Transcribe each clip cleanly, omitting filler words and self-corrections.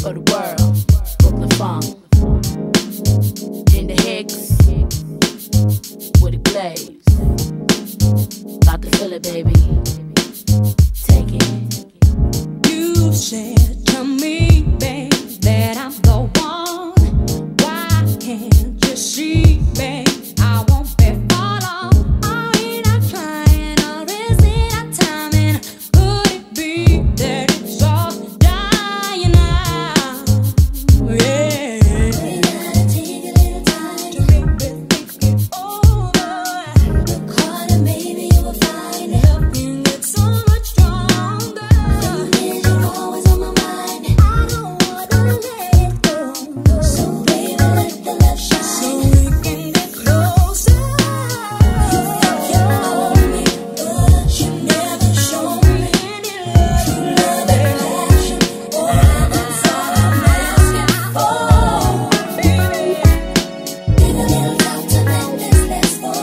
for the world. Brooklyn funk. In the Hicks. With a glaze. About to feel it, baby. Take it. You said to me, babe, that I'm the one. Why can't you see, babe? I won't be follow. Are we not trying, or is it our timing? Could it be that it's all dying now? Yeah. We gotta take a little time to make things get over. Look harder, maybe you will find it. Nothing gets so much stronger. You're always on my mind. I don't wanna let it go. So baby, let the love shine, so we can get closer. You think you know me, but you never show me any love. True love and passion, boy, that's all I'm asking for. Baby, give a little time to make this last for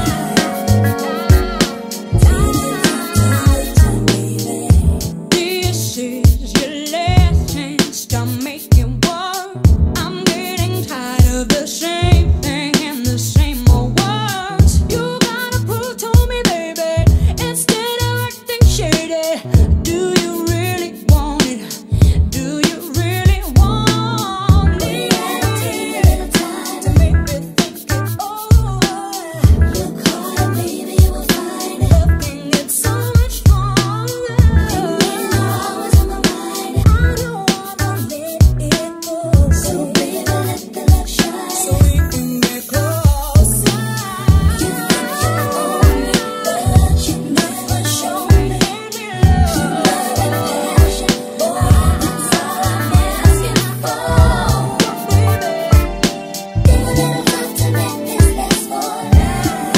life. This is your last chance to make it work. I'm getting tired of the same thing and the same old words. You gotta prove to me, baby, instead of acting shady. Do you really want it? Do you really want it? We gotta take a little time to make things get over. Look harder, baby, you will find it. Nothing gets so much stronger. You're always on my mind. I don't wanna let it go. So baby, let the love shine, so we can get closer. You think you know me, but you never show me any love. True love and passion, boy, that's all I'm asking for. Baby, give a little time to make this last for life.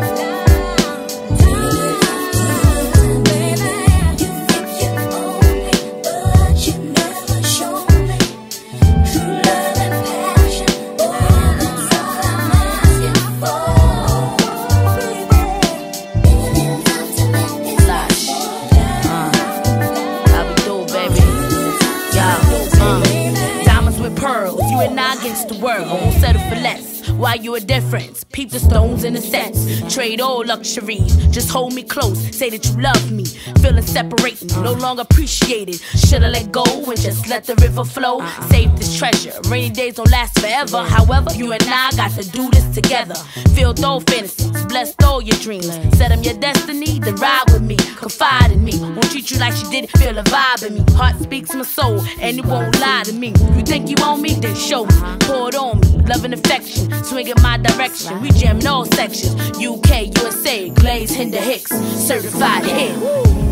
Baby, you think you know me, but you never show me. True love and passion, boy, that's all I'm asking for. Baby, give a little time to make this last for life. How we do, baby? Yo, diamonds with pearls. You and I against the world. Won't settle for less. Why you a difference? Peep the stones in the sets. Trade all luxuries. Just hold me close. Say that you love me. Feeling separating. No longer appreciated. Shoulda let go and just let the river flow. Save this treasure. Rainy days don't last forever. However, you and I got to do this together. Filled all fantasies. Blessed all your dreams. Set them your destiny. Then ride with me. Confide in me. Won't treat you like she did. Feel a vibe in me. Heart speaks my soul. And it won't lie to me. You think you want me? Then show me. Pour it on me. Love and affection. Swing in my direction. We jam in all sections. UK, USA, Glaze, Hinda, Hicks. Certified hit.